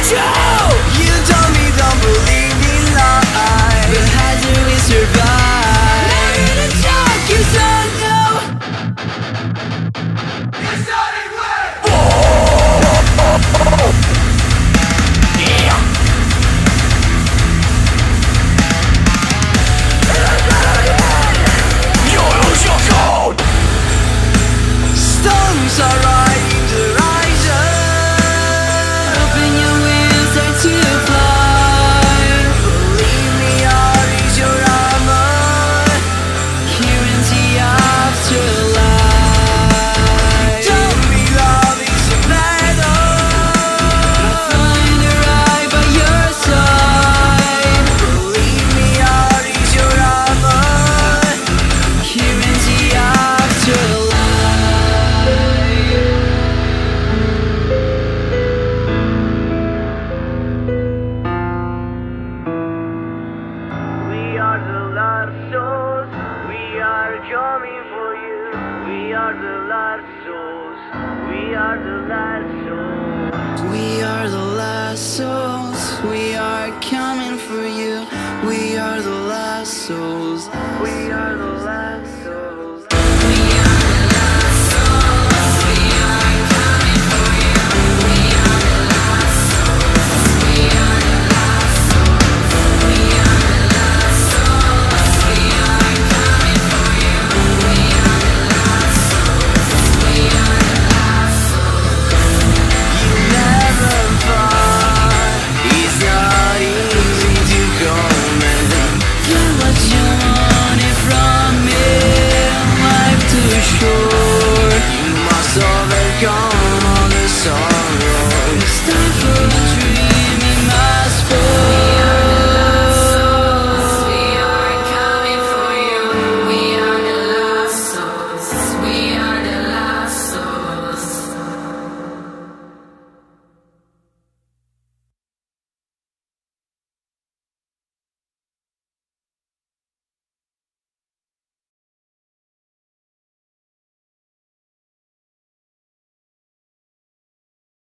You told me don't believe in lies, but how do we survive? Now you're the talk, you said no. You started with storms are riding the horizon. Open your wings, start to fly. Believe me, art is your armor. Here in the afterlife. Tell me love is a battle. I'll find a right by your side. Believe me, art is your armor. Here in the afterlife. We are the lost souls, we are coming for you. We are the lost souls, we are the last souls. We are the last souls, we are coming for you. We are the last souls, we are the last souls. We are the last souls, we are coming for you. We are the last souls, we are the last souls. We are the last souls, we are coming for you. We are the last souls, we are the last souls. You never fall, it's not easy to come and get what you wanted from me. Life too short, you must overcome.